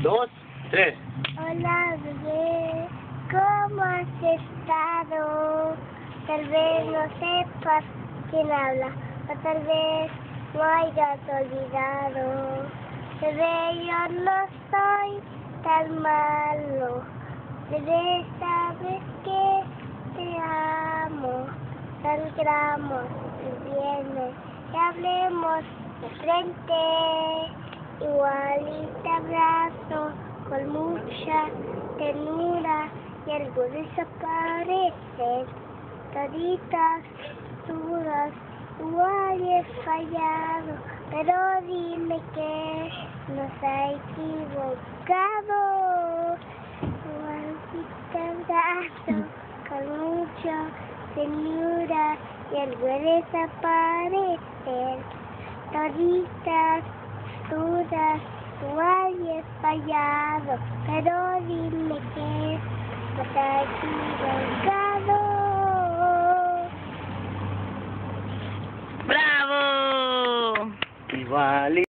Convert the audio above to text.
2, 3. Hola bebé, ¿cómo has estado? Tal vez no sepas quién habla, o tal vez no hayas olvidado. Bebé, yo no soy tan malo. Bebé, sabes que te amo. Salgamos y vienes y hablemos de frente. Igual y te abrazo con mucha ternura y algo desaparece. Toditas dudas, igual y he fallado, pero dime que nos ha equivocado. Igual y te abrazo con mucha ternura y algo desaparece. Toditas dudas, igual y he fallado, pero dime que nos ha equivocado. ¡Bravo! Igual